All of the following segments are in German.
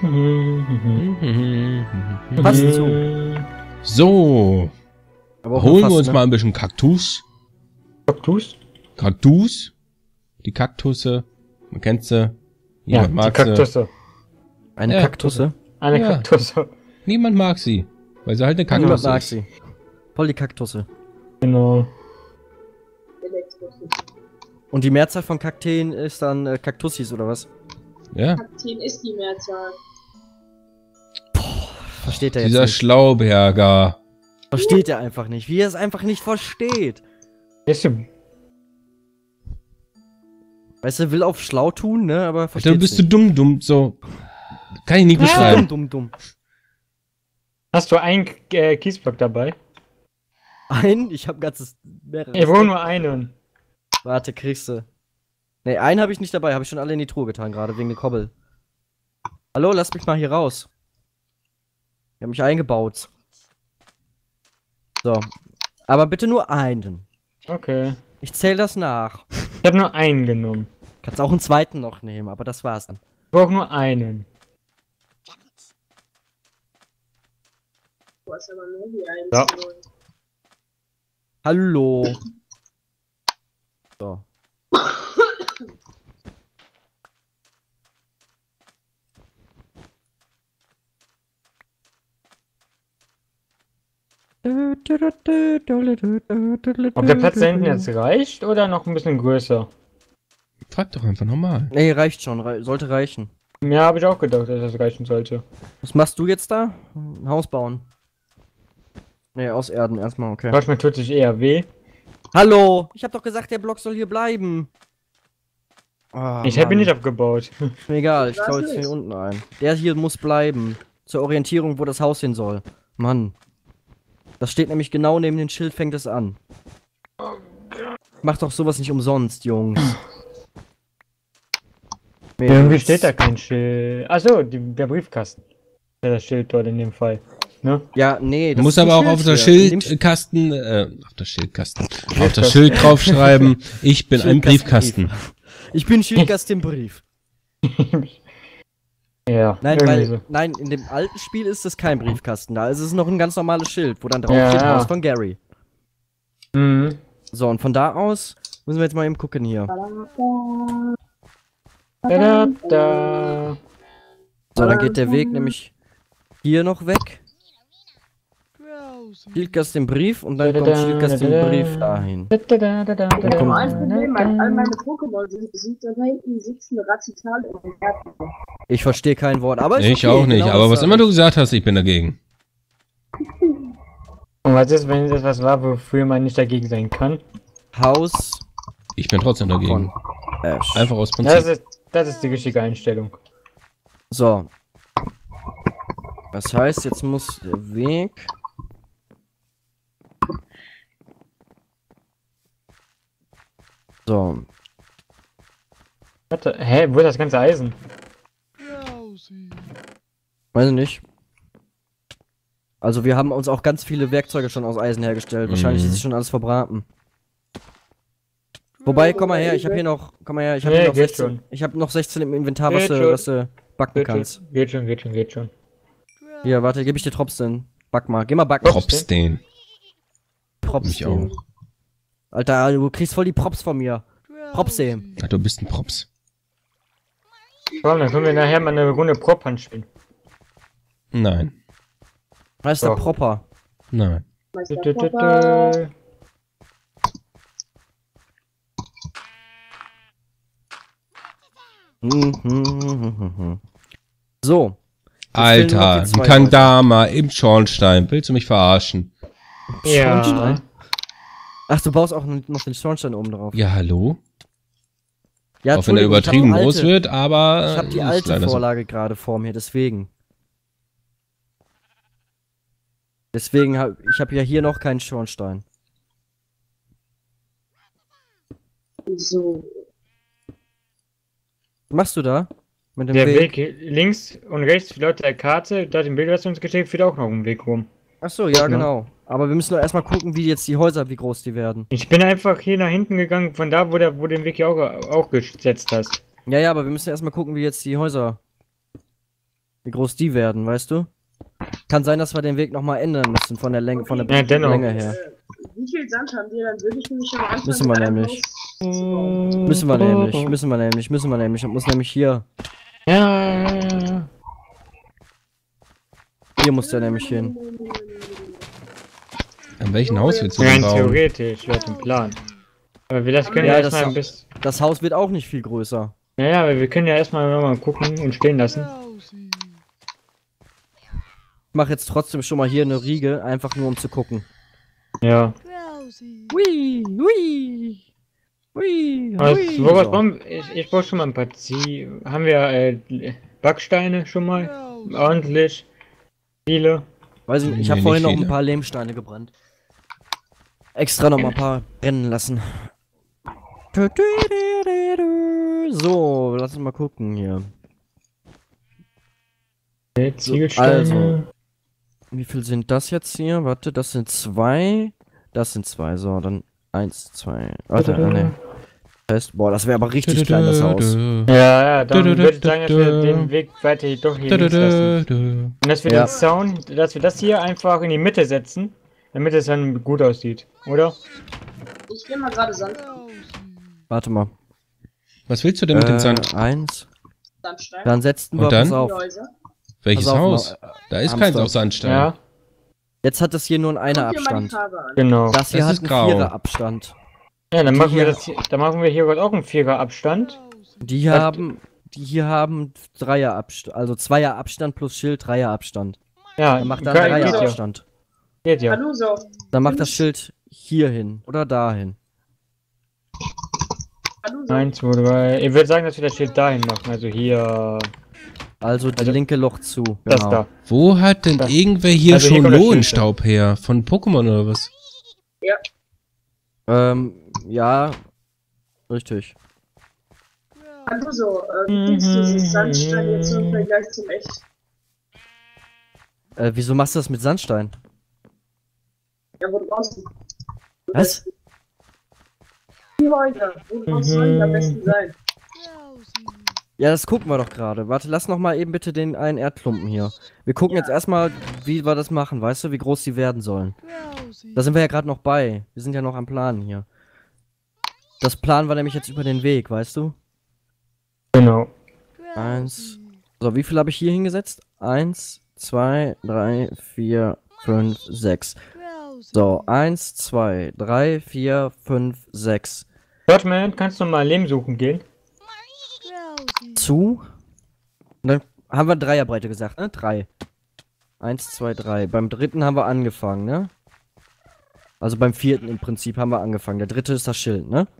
Passt zu. So. Aber Holen fast, wir uns ne? mal ein bisschen Kaktus. Kaktus? Kaktus? Die Kaktusse. Man kennt sie. Ja, Niemand die mag sie. Kaktusse. Eine Ja. Kaktusse? Eine Ja. Kaktusse. Niemand mag sie. Weil sie halt eine Niemand Kaktus mag ist. sie. Voll die Kaktusse. Genau. Und die Mehrzahl von Kakteen ist dann Kaktussis oder was? Ja. Kakteen ist die Mehrzahl. Versteht er jetzt Dieser nicht. Schlauberger. Versteht er einfach nicht. Wie er es einfach nicht versteht. Ist du. Weißt du, will auf schlau tun, ne? Aber Alter, versteht du bist du dumm, so. Kann ich nicht beschreiben. dumm. Hast du einen Kiesblock dabei? Ich hab ganzes mehrere. Ich brauche nur einen. Warte, kriegst du. Ne, einen habe ich nicht dabei. Habe ich schon alle in die Truhe getan, gerade wegen der Kobbel. Hallo, lass mich mal hier raus. Ich habe mich eingebaut. So. Aber bitte nur einen. Okay. Ich zähle das nach. Ich habe nur einen genommen. Kannst auch einen zweiten noch nehmen, aber das war's dann. Ich brauche nur einen. Du hast aber nur die eins. Ja. Hallo. So. Ob der Platz da hinten jetzt reicht oder noch ein bisschen größer? Frag doch einfach nochmal. Nee, reicht schon. Sollte reichen. Ja, habe ich auch gedacht, dass das reichen sollte. Was machst du jetzt da? Ein Haus bauen. Nee, auserden erstmal, okay. Mir tut sich eher weh. Hallo! Ich hab doch gesagt, der Block soll hier bleiben. Oh, Ich habe ihn nicht abgebaut. Ist mir egal, ich Was baue jetzt nicht? hier unten ein. Der hier muss bleiben. Zur Orientierung, wo das Haus hin soll. Mann. Das steht nämlich genau neben dem Schild, fängt es an. Macht doch sowas nicht umsonst, Jungs. Irgendwie steht da kein Schild. Achso, der Briefkasten. Ja, das Schild dort in dem Fall. Ne? Ja, nee, Du das musst ist ein aber auch auf das hier. In dem Schildkasten, auf das Schild draufschreiben, ich bin ein Briefkasten. Ich bin Schildgast im Brief. Ja. Nein, irgendwie weil, so. nein, in dem alten Spiel ist es kein Briefkasten. Da ist es noch ein ganz normales Schild, wo dann drauf Ja, steht ja. Haus von Gary. Mhm. So, und von da aus müssen wir jetzt mal eben gucken hier. Da, da. So, dann geht der Weg nämlich hier noch weg. Schildgast im Brief und dann kommt Schildgast im Brief dahin. Da, da, da, da, Dann da, kommt- Nur ein Problem, weil all meine Pokémon sind da hinten sitzen radikal im Garten. Ich verstehe kein Wort, aber ist Ich okay, auch nicht, genau aber das was sag immer ich. du gesagt hast, ich bin dagegen. Und was ist, wenn es etwas war, wofür man nicht dagegen sein kann? Haus Ich bin trotzdem dagegen. von Ash. Einfach aus Das Prinzip. ist die richtige Einstellung. So. Das heißt, jetzt muss der Weg... So. Warte, wo ist das ganze Eisen? Weiß ich nicht. Also wir haben uns auch ganz viele Werkzeuge schon aus Eisen hergestellt. Wahrscheinlich ist es schon alles verbraten. Wobei, komm mal her, ich habe hier noch, komm mal her, ich habe Nee, hier noch geht 16. schon. Ich habe noch 16 im Inventar, Geht schon. was du backen Geht kannst. schon, geht schon, geht schon, geht schon. Hier, warte, gebe ich dir Trops denn. Back mal, geh mal backen. Props den. Props Mich den. auch. Alter, du kriegst voll die Props von mir. Props dem. Ach, du bist ein Props. Komm, dann können wir nachher mal eine Runde Prop-Hand spielen. Nein. Was ist der Doch. Proper? Nein. Meister Dü, dü, dü, Papa. dü. So. Alter, noch die ein zwei Kandama im Schornstein. Willst du mich verarschen? Ja. Schornstein? Ach, du baust auch noch den Schornstein oben drauf. Ja, hallo? Ja, Auch wenn er Entschuldigung, ich hab die übertrieben groß alte- wird, aber. Ich habe die ist alte leider so. Vorlage gerade vor mir, deswegen. Deswegen ich habe ja hier noch keinen Schornstein. So. Was machst du da? Mit dem Der Weg? Weg links und rechts laut der Karte, da dem Bild, was du uns geschickt, führt auch noch ein Weg rum. Ach so, ja, Ja. genau. Aber wir müssen doch erstmal gucken, wie jetzt die Häuser, wie groß die werden. Ich bin einfach hier nach hinten gegangen, von da, wo du den Weg ja auch gesetzt hast. Ja, ja, aber wir müssen erstmal gucken, wie jetzt die Häuser. Wie groß die werden, weißt du? Kann sein, dass wir den Weg nochmal ändern müssen von der Länge, von der Ja, dennoch. Länge her. Wie viel Sand haben wir? Dann würde ich nämlich am Anfang Müssen wir mit einem nämlich. Haus bauen. Müssen wir nämlich. Das muss nämlich hier. Ja. Hier muss der nämlich hin. An welchem Haus willst du Rein denn bauen? theoretisch, laut dem Plan. Aber wir das können Ja, ja das erstmal auch. ein bisschen. Das Haus wird auch nicht viel größer. Naja, aber wir können ja erstmal nochmal gucken und stehen lassen. Ich mache jetzt trotzdem schon mal hier eine Riege, einfach nur um zu gucken. Ja. Hui, hui, hui, Was, woraus So. bauen ich brauche schon mal ein paar Haben wir Backsteine schon mal? Ordentlich. Viele. Weiß ich nicht, ich Nee, habe vorhin nicht noch ein viele. paar Lehmsteine gebrannt. Extra noch mal ein paar brennen lassen. So, lass uns mal gucken hier. Ziegelsteine. also. Wie viel sind das jetzt hier? Warte, das sind 2. Das sind 2. So, dann 1, 2. Warte, ne. Boah, das wäre aber richtig klein, das Haus. Ja, dann würde ich sagen, dass wir den Weg weiter doch hier links lassen. Und dass wir Ja. den Zaun, dass wir das hier einfach in die Mitte setzen, damit es dann gut aussieht, oder? Ich nehme mal gerade Sand. Warte mal. Was willst du denn mit dem Sand? 1. Sandstein. Dann setzten Und wir, dann? pass auf. Die Häuser. Welches pass auf, Haus? Da ist keins Hamster. auf Sandstein. Ja, Jetzt hat das hier nur einen Guck dir mal die Abstand. Farbe an. genau. Das hier Das hat ist einen grau. 4er Abstand. Ja, dann die machen wir hier- das hier, dann machen wir hier gerade auch einen 4er Abstand. Die hier Was- haben 3er Abstand. Also 2er Abstand plus Schild, 3er Abstand. Ja, Dann macht er geil, einen 3er geht ja. Abstand. Geht ja. Hallo, so. Dann macht das Schild hier hin oder dahin. Hallo, so. 1, 2, 3. Ich würde sagen, dass wir das Schild dahin machen. Also hier. Also das Also- linke Loch zu. Das Genau. da. Wo hat denn Das- irgendwer hier Also hier schon kommt das Schild, Lohenstaub her? Von Pokémon oder was? Ja. Richtig. Hallo, so. Wie ist dieses Sandstein jetzt im Vergleich zum echt? Wieso machst du das mit Sandstein? Ja, wo draußen? Was? Die Häuser. Wo draußen soll die am besten sein? Ja, das gucken wir doch gerade. Warte, lass noch mal eben bitte den einen Erdklumpen hier. Wir gucken jetzt erstmal, wie wir das machen, weißt du, wie groß die werden sollen. Da sind wir ja gerade noch bei. Wir sind ja noch am Planen hier. Das planen wir nämlich jetzt über den Weg, weißt du? Genau. 1. So, wie viel habe ich hier hingesetzt? 1, 2, 3, 4, 5, 6. So, 1, 2, 3, 4, 5, 6. Birdman, kannst du mal Lehm suchen gehen? Zu. Und dann haben wir Dreierbreite gesagt, ne? 3. 1, 2, 3. Beim dritten haben wir angefangen, ne? Also beim vierten im Prinzip haben wir angefangen. Der dritte ist das Schild, ne?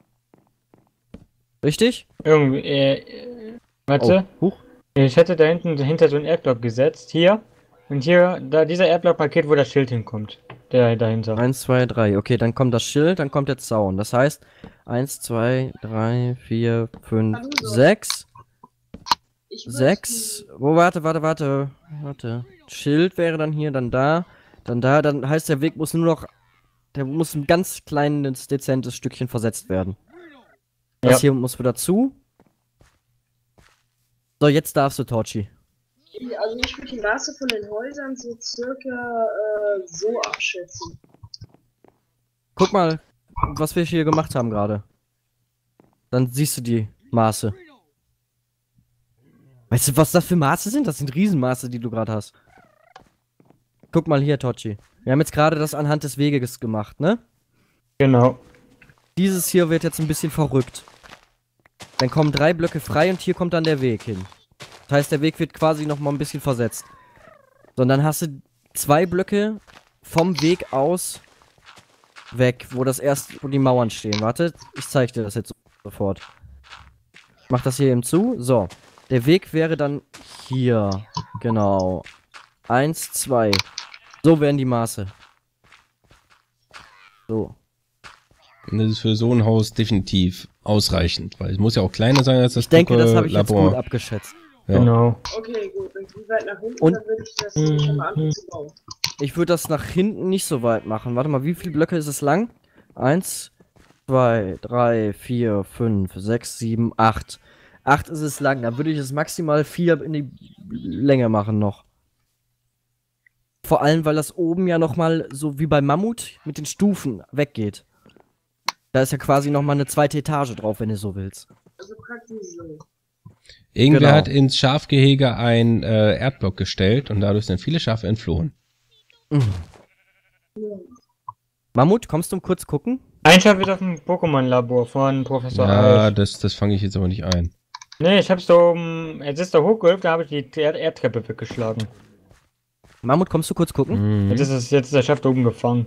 Richtig? Irgendwie, warte. Oh, huch. Ich hätte da hinten dahinter so einen Erdblock gesetzt. Hier. Und hier, da dieser Erdblock markiert, wo das Schild hinkommt. Der dahinter. 1, 2, 3. Okay, dann kommt das Schild, dann kommt der Zaun. Das heißt, 1, 2, 3, 4, 5, 6. Ich würd 6. Oh, warte. Schild wäre dann hier, dann da. Dann da. Dann heißt, der Weg muss nur noch. Der muss ein ganz kleines, dezentes Stückchen versetzt werden. Das Ja. hier muss wieder zu. So, jetzt darfst du, Torchi. Also ich würde die Maße von den Häusern so circa so abschätzen. Guck mal, was wir hier gemacht haben gerade. Dann siehst du die Maße. Weißt du, was das für Maße sind? Das sind Riesenmaße, die du gerade hast. Guck mal hier, Torchi. Wir haben jetzt gerade das anhand des Weges gemacht, ne? Genau. Dieses hier wird jetzt ein bisschen verrückt. Dann kommen 3 Blöcke frei und hier kommt dann der Weg hin. Das heißt, der Weg wird quasi nochmal ein bisschen versetzt. So, und dann hast du 2 Blöcke vom Weg aus weg, wo die Mauern stehen. Warte, ich zeig dir das jetzt sofort. Ich mach das hier eben zu. So, der Weg wäre dann hier. Genau. 1, 2. So wären die Maße. So. Und das ist für so ein Haus definitiv ausreichend, weil es muss ja auch kleiner sein als das Ich denke, das habe ich jetzt Labor. gut abgeschätzt. Ja. Genau. Okay, gut. Und wie weit nach hinten, Und- dann würde ich das schon mal anfangen zu bauen. Ich würde das nach hinten nicht so weit machen. Warte mal, wie viele Blöcke ist es lang? 1, 2, 3, 4, 5, 6, 7, 8. 8 ist es lang, dann würde ich es maximal 4 in die Länge machen noch. Vor allem, weil das oben ja nochmal, so wie beim Mammut, mit den Stufen weggeht. Da ist ja quasi nochmal eine zweite Etage drauf, wenn du so willst. Also praktisch so. Irgendwer Genau. hat ins Schafgehege ein Erdblock gestellt und dadurch sind viele Schafe entflohen. Mammut, kommst du kurz gucken? Ein Schaf ist auf dem Pokémon-Labor von Professor Ja, Eich. das fange ich jetzt aber nicht ein. Nee, ich hab's da oben, jetzt ist da hochgeholt, da habe ich die Erdtreppe weggeschlagen. Mammut, kommst du kurz gucken? Mhm. Jetzt ist der Schaf da oben gefangen.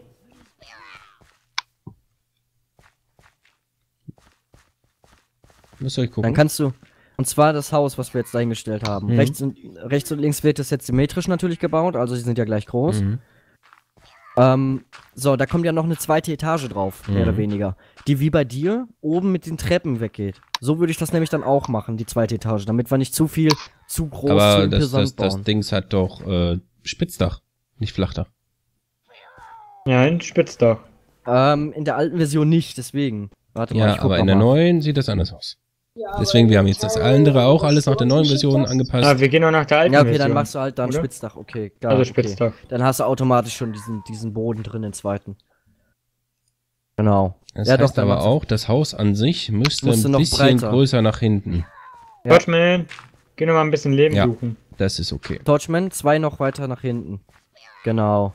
Müsst ihr euch Dann gucken. kannst du, und zwar das Haus, was wir jetzt dahingestellt haben. Mhm. Rechts und links wird das jetzt symmetrisch natürlich gebaut, also sie sind ja gleich groß. Mhm. So, da kommt ja noch eine zweite Etage drauf, mehr oder weniger. Die wie bei dir oben mit den Treppen weggeht. So würde ich das nämlich dann auch machen, die zweite Etage, damit wir nicht zu viel, zu groß, zu Aber imposant das bauen. Dings hat doch Spitzdach, nicht Flachdach. Ja, ein Spitzdach. In der alten Version nicht, deswegen. Warte mal, ich Ja, guck aber noch in der mal. neuen sieht das anders aus. Ja, Deswegen, aber wir haben jetzt das andere auch alles nach der neuen Version angepasst. Ah, wir gehen noch nach der alten Ja, okay, Version. dann machst du halt da ein oder? Spitzdach, okay. Geil, Also okay. Spitzdach. Dann hast du automatisch schon diesen Boden drin, den zweiten. Genau. Das Ja, doch, heißt dann aber machst auch, das Haus an sich müsste Musste ein noch bisschen breiter. größer nach hinten. Ja. Watchman, geh noch mal ein bisschen Leben Ja. suchen. Das ist okay. Torchman, 2 noch weiter nach hinten. Genau.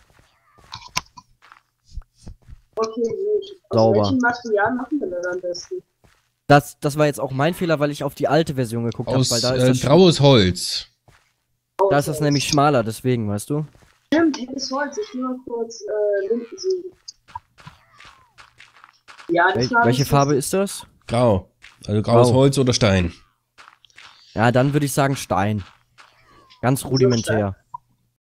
Okay, gut. Aus Sauber. welchem Material machen wir denn am besten? Das war jetzt auch mein Fehler, weil ich auf die alte Version geguckt habe, Aus weil da ist, das, graues Holz. da ist das nämlich schmaler, deswegen, weißt du? Stimmt, helles Holz. Ich will mal kurz Linden suchen. Ja, die Farbe Welche ist Farbe ist das? Grau. Also graues Grau. Holz oder Stein. Ja, dann würde ich sagen Stein. Ganz rudimentär.